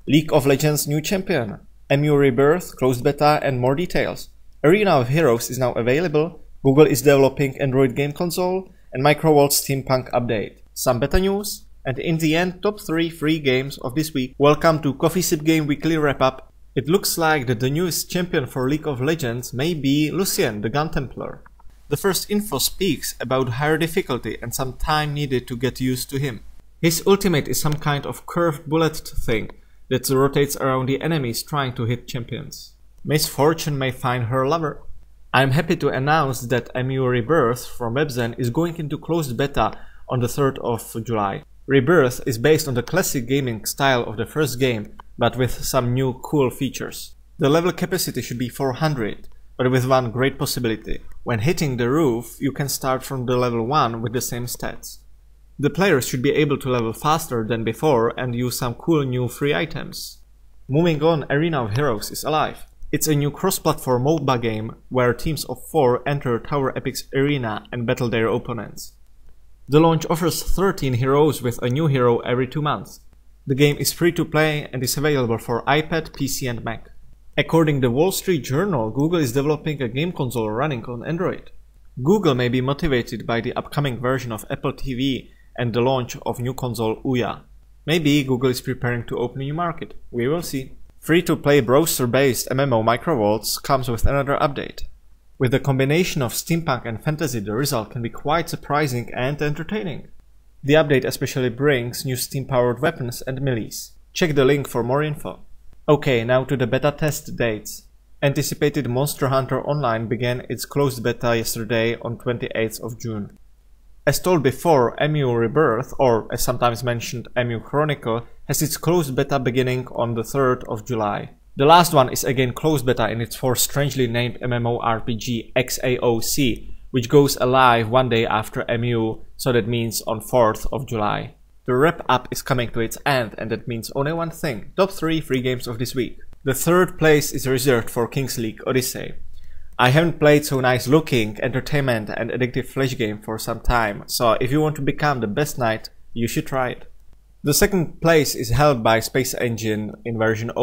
League of Legends new champion, MU Rebirth, closed beta and more details. Arena of Heroes is now available, Google is developing Android game console, and Microvolt's Steampunk update. Some beta news, and in the end, top 3 free games of this week. Welcome to Coffee Sip Game Weekly Wrap-Up. It looks like that the newest champion for League of Legends may be Lucian, the Gun Templar. The first info speaks about higher difficulty and some time needed to get used to him. His ultimate is some kind of curved bullet thing that rotates around the enemies trying to hit champions. Miss Fortune may find her lover. I'm happy to announce that MU Rebirth from Webzen is going into closed beta on the 3rd of July. Rebirth is based on the classic gaming style of the first game, but with some new cool features. The level capacity should be 400, but with one great possibility. When hitting the roof, you can start from the level 1 with the same stats. The players should be able to level faster than before and use some cool new free items. Moving on, Arena of Heroes is alive. It's a new cross-platform MOBA game where teams of 4 enter Tower Epic's arena and battle their opponents. The launch offers 13 heroes with a new hero every 2 months. The game is free to play and is available for iPad, PC and Mac. According to the Wall Street Journal, Google is developing a game console running on Android. Google may be motivated by the upcoming version of Apple TV and the launch of new console Ouya. Maybe Google is preparing to open a new market. We will see. Free-to-play browser-based MMO Microvolts comes with another update. With the combination of steampunk and fantasy, the result can be quite surprising and entertaining. The update especially brings new steam-powered weapons and melees. Check the link for more info. Okay, now to the beta test dates. Anticipated Monster Hunter Online began its closed beta yesterday on 28th of June. As told before, MU Rebirth, or as sometimes mentioned MU Chronicle, has its closed beta beginning on the 3rd of July. The last one is again closed beta in its for strangely named MMORPG XAOC, which goes alive one day after MU, so that means on 4th of July. The wrap-up is coming to its end, and that means only one thing: top 3 free games of this week. The 3rd place is reserved for King's League Odyssey. I haven't played so nice looking, entertainment and addictive flash game for some time, so if you want to become the best knight, you should try it. The 2nd place is held by Space Engine in version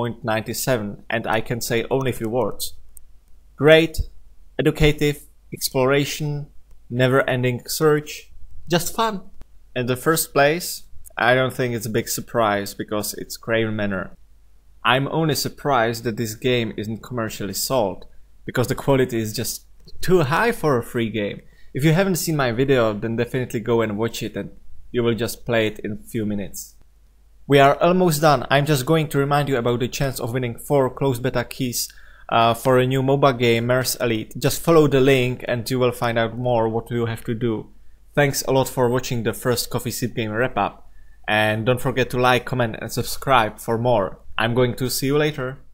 0.97, and I can say only a few words. Great, educative, exploration, never-ending search, just fun. And the 1st place, I don't think it's a big surprise because it's Craven Manor. I'm only surprised that this game isn't commercially sold, because the quality is just too high for a free game. If you haven't seen my video, then definitely go and watch it and you will just play it in a few minutes. We are almost done. I'm just going to remind you about the chance of winning 4 closed beta keys for a new MOBA game, Mers Elite. Just follow the link and you will find out more what you have to do. Thanks a lot for watching the first Coffee Sip Game wrap up. And don't forget to like, comment and subscribe for more. I'm going to see you later.